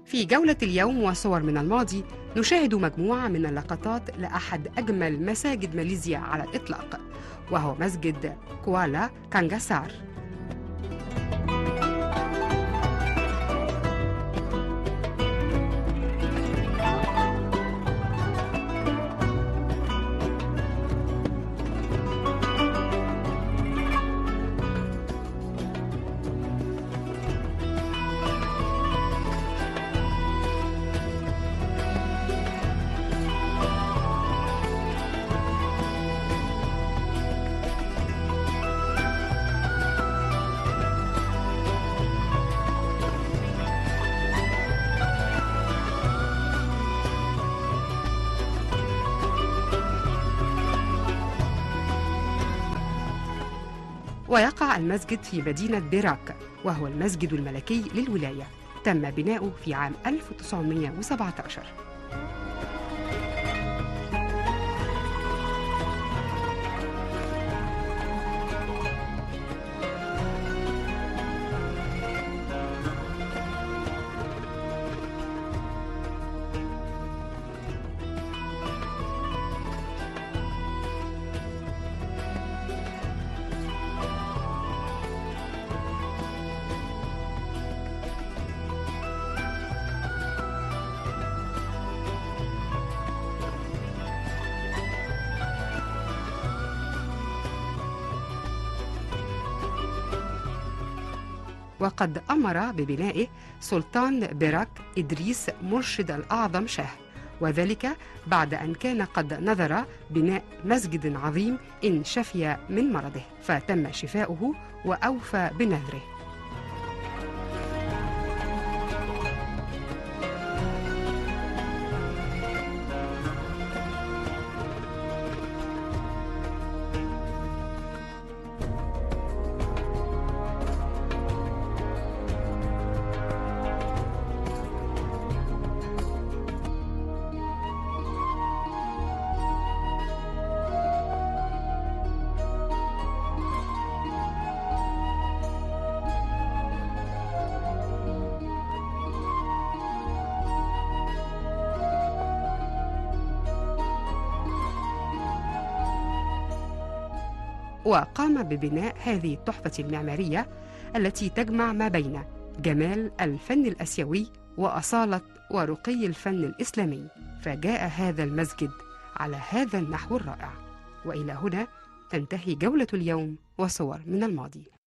في جولة اليوم وصور من الماضي نشاهد مجموعة من اللقطات لأحد أجمل مساجد ماليزيا على الإطلاق، وهو مسجد كوالا كانغاسار. ويقع المسجد في مدينة بيراك، وهو المسجد الملكي للولاية، تم بناؤه في عام 1917. وقد أمر ببنائه سلطان بيراك إدريس مرشد الأعظم شاه، وذلك بعد أن كان قد نذر بناء مسجد عظيم إن شفي من مرضه، فتم شفاؤه وأوفى بنذره. وقام ببناء هذه التحفة المعمارية التي تجمع ما بين جمال الفن الآسيوي وأصالة ورقي الفن الإسلامي، فجاء هذا المسجد على هذا النحو الرائع. وإلى هنا تنتهي جولة اليوم وصور من الماضي.